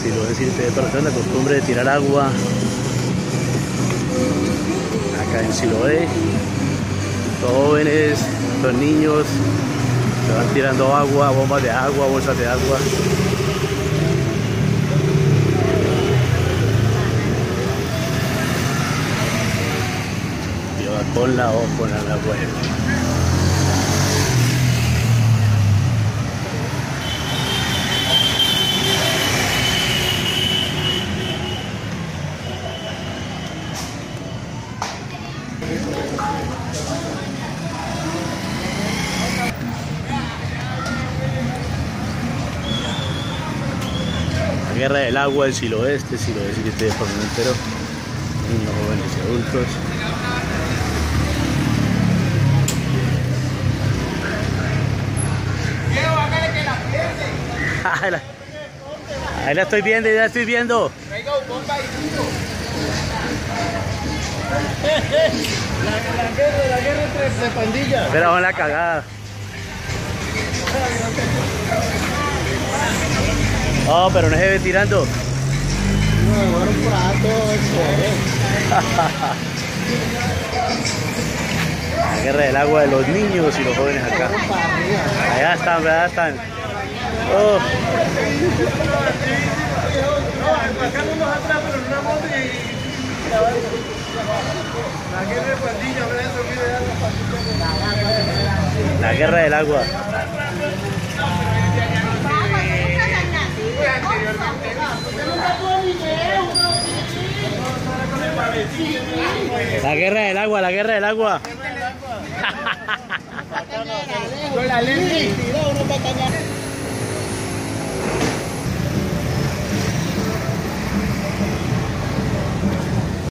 Siloé sirve para la costumbre de tirar agua. Acá en Siloé, los jóvenes, los niños se van tirando agua, bombas de agua, bolsas de agua. Con la O, con la web. La guerra del agua, el Siloé, Siloé de forma entero, niños, jóvenes y adultos. Ahí la estoy viendo, ya la estoy viendo. La guerra entre pandillas. Pero van la cagada. Oh, pero no se ve tirando. No, bueno, por La guerra del agua de los niños y los jóvenes acá. Allá están, allá están. Oh. La guerra del agua. La guerra del agua, la guerra del agua. Con la ley, tira uno para cañar.